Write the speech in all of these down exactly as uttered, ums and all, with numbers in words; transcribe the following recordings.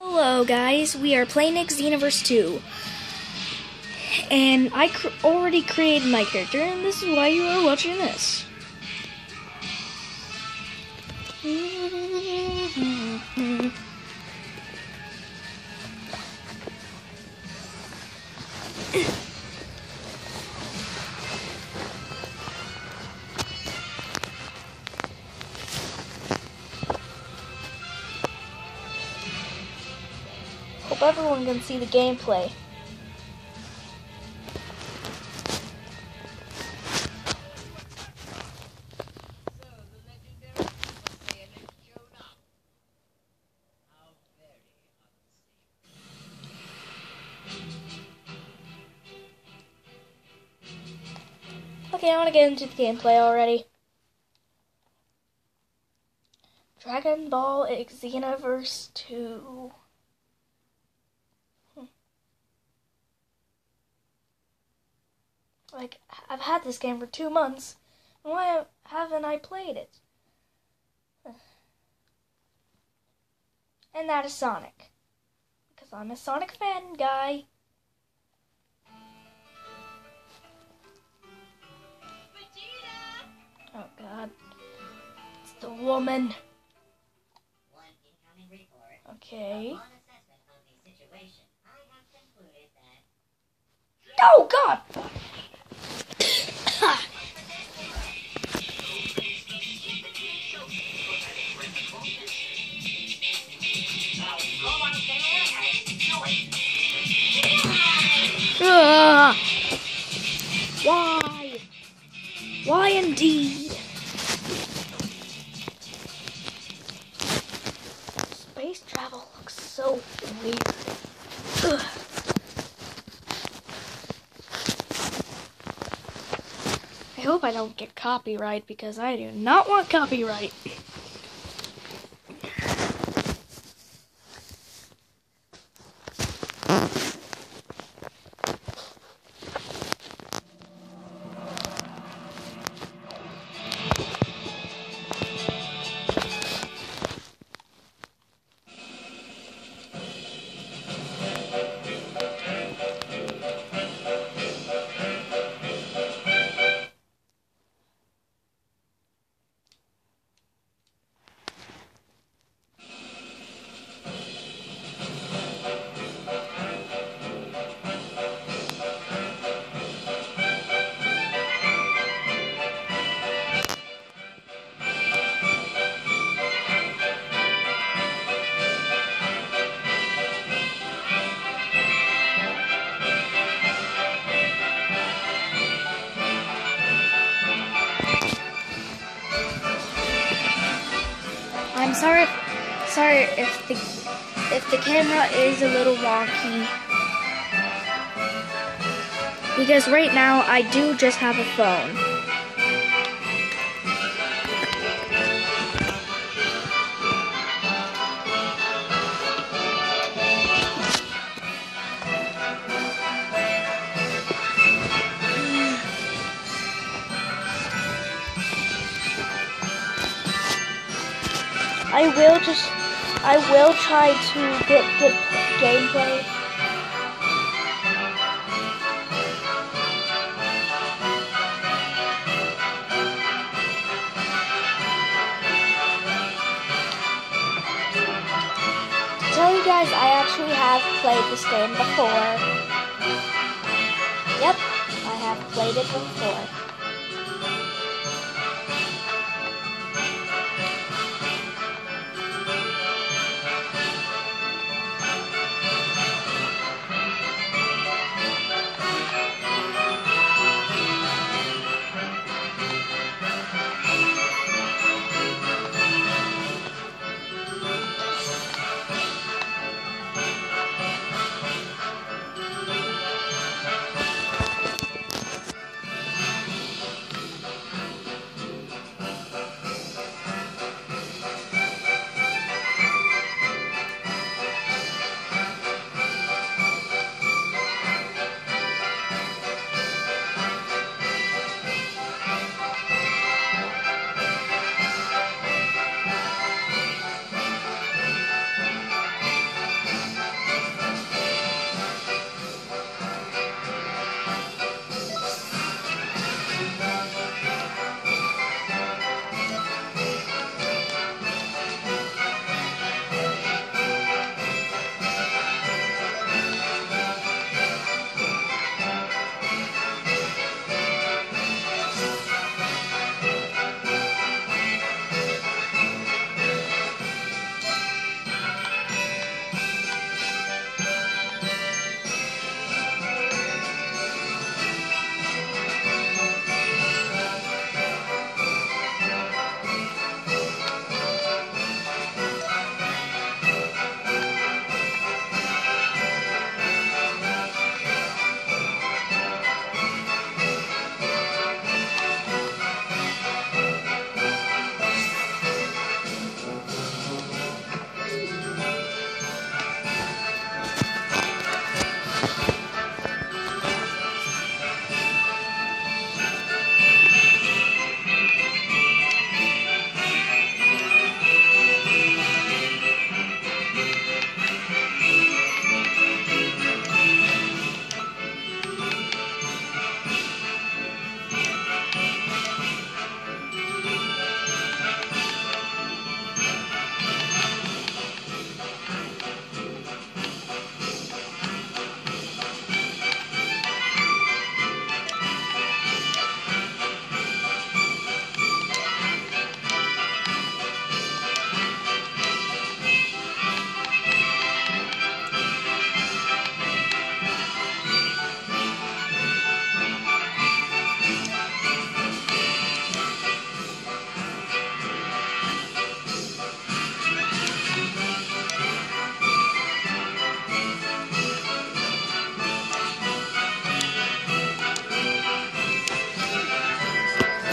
Hello guys, we are playing xenoverse two, and I cr already created my character, and this is why you are watching this. Hope everyone can see the gameplay. Okay, I want to get into the gameplay already. Dragon Ball Xenoverse two. Hmm. Like, I've had this game for two months. Why haven't I played it? And that is Sonic. Because I'm a Sonic fan guy. Oh God, it's the woman. One incoming report. Okay. Upon assessment of the situation, I have concluded that. Oh God! uh, why? Why indeed? Space travel looks so weird. Ugh. I hope I don't get copyright because I do not want copyright. I'm sorry, sorry if the if the camera is a little wonky, because right now I do just have a phone. I will just, I will try to get good gameplay. To tell you guys, I actually have played this game before. Yep, I have played it before.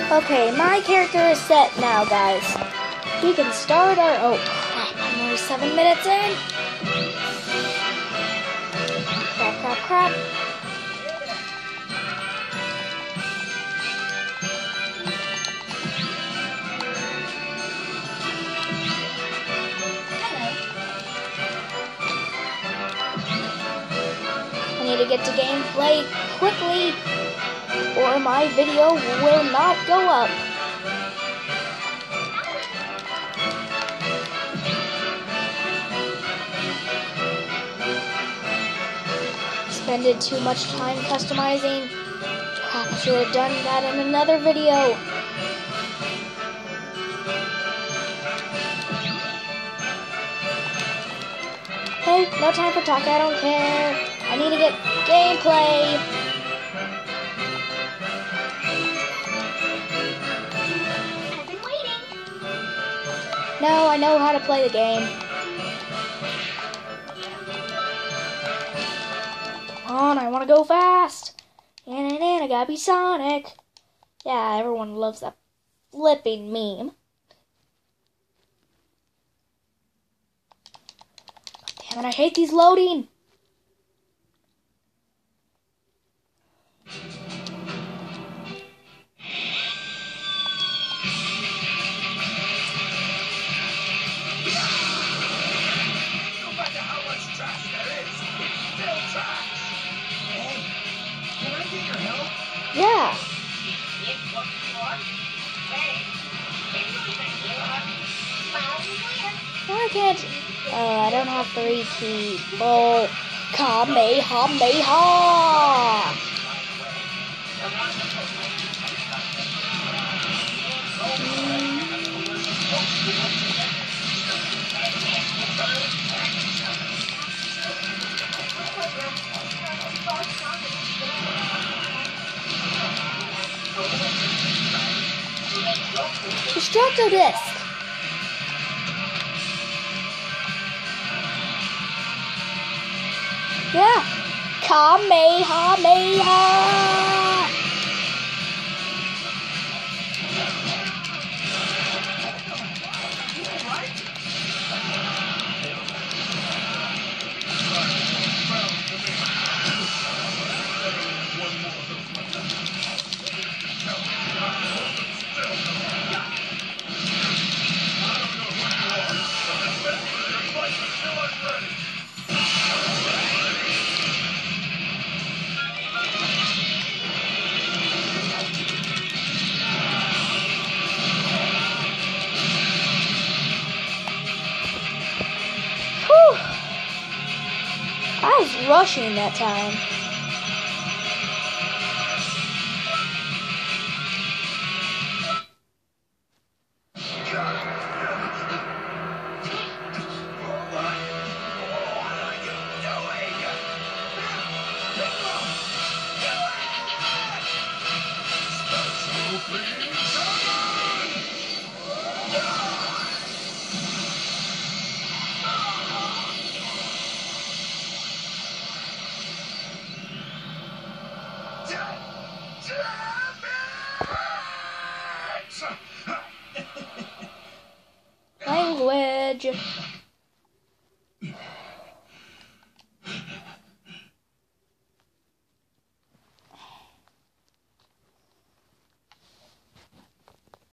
Okay, my character is set now, guys. We can start our... Oh, crap. I'm only seven minutes in. Crap, crap, crap. I need to get to gameplay quickly, or my video will not go up. Spended too much time customizing. Crap, I should have done that in another video. Hey, no time for talk, I don't care. I need to get gameplay. I've been waiting. No, I know how to play the game. On, I want to go fast. And, and, and I gotta be Sonic. Yeah, everyone loves that flipping meme. Damn it, I hate these loading. No matter how much trash there is, it's still trash. Hey, can I get your help? Yeah. It's what you want. Ready. Can you even hear us? Loud and clear. Why can't... Oh, I don't have three people. Kamehameha! Destructo disc! Yeah! Kamehameha! Whew. I was rushing that time.